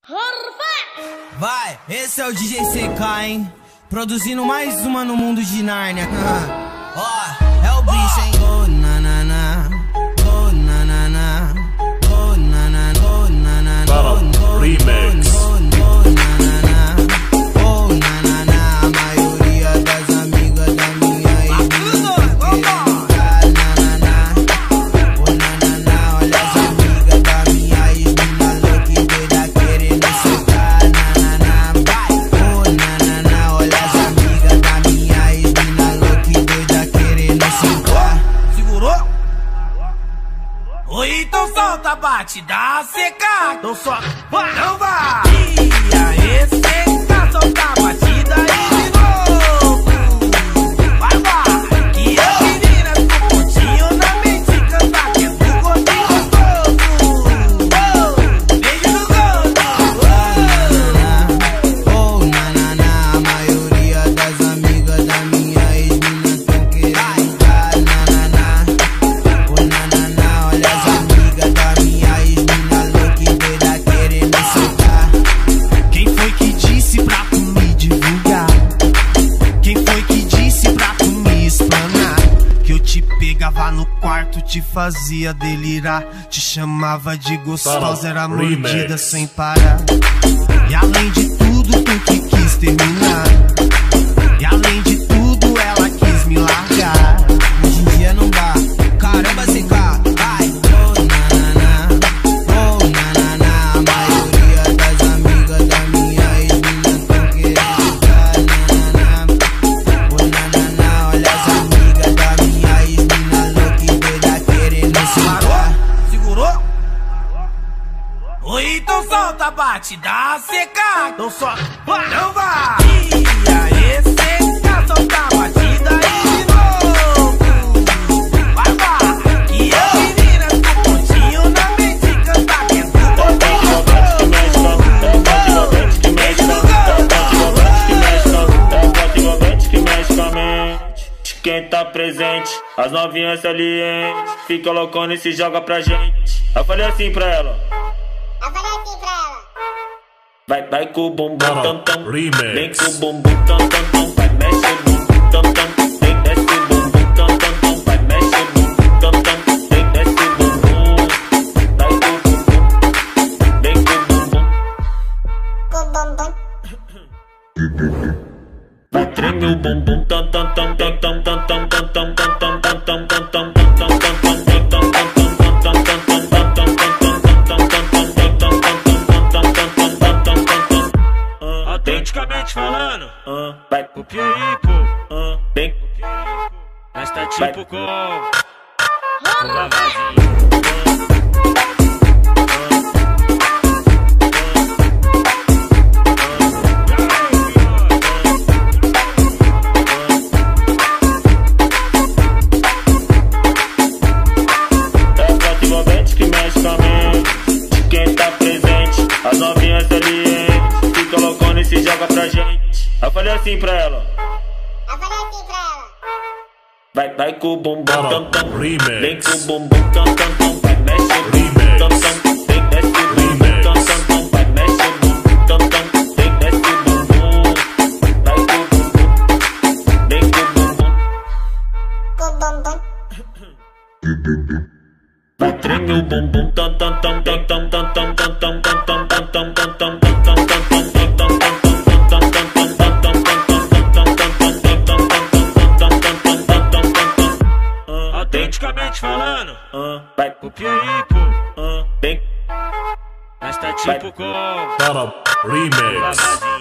Vai, esse é o DJ CK, hein? Produzindo mais uma no mundo de Nárnia. Ó, é o bicho, hein? Oh, nanana, oh, nanana, oh, nanana, oh, nanana, oh, Remix. oh, nanana, oh, nanana. A maioria das amigas da minha ex-mina nanana, oh, nanana. Olha as amigas da minha ex-mina louca e doida querendo soltar, nanana. Vai, oh, nanana. Olha as amigas da minha ex-mina louca e doida querendo soltar. Segurou? Oi, então solta, bate, dá seca. Então só, vai, não vai. E aí, seca, solta a batida aí de novo. Vai, vai. E a menina com pontinho na mente canta que é do gordinho gostoso. Beijo no gosto. Oh, nanana. A maioria das amigas da minha ex-mina tão querendo dar, nanana. Oh, nanana. Olha as amigas da minha ex-mina louca e doida querendo soltar. Quem foi que disse pra tu me divulgar? Quem foi que disse pra tu me explanar? Que eu te pegava no quarto, te fazia delirar, te chamava de gostosa, era mordida sem parar. E além de tudo, tu que quis terminar. E além de tudo, ela quis me largar. Hoje em dia não dá. Caramba, CK, vai. Oh, nanana. Oh, nanana. A maioria das amigas da minha ex-mina tão querendo dar, nanana. Oh, nanana. Olha as amigas da minha ex-mina louca e doida querendo soltar. Segurou? Oi, então solta, bate, dá seca. Então só, vai, não vai. E aí, seca, solta a batida aí de novo. Vai, vai. E a menina com pontinho na mente canta que é do gordinho gostoso. Quem tá presente, as novinhas salientes, fica loucona e se joga pra gente. Eu falei assim pra ela. Vai com o bumbum tam tam, vem com o bumbum tam tam tam, vai mexe o bumbum tam tam, vem desce o bumbum tam tam tam, vai mexe o bumbum tam tam, vem desce o bumbum, vai com o bumbum, vem com o bumbum, vai treme o bumbum tam tam tam tam tam tam tam tam tam tam tam tam tam tam tam. Autenticamente falando, Vai, copia aí, pô. vem, Mas tá tipo com o envolvente que mexe com a mente. De quem tá presente, as novinhas salientes, fica loucona e se joga pra gente. Eu falei assim pra ela. Vai com o bumbum tam tam, vem com o bumbum tam tam tam, vai mexe o bumbum tam tam, vem desce o bumbum tam tam tam, vai mexe o bumbum tam tam, vem desce o bumbum, vai com o bumbum, vem com o bumbum, vai treme o bumbum tam tam tam tam tam tam tam tam tam tam tam tam tam tam tam. Autenticamente falando, Vai, copia aí, pô. vem, Mas tá tipo com Remix. o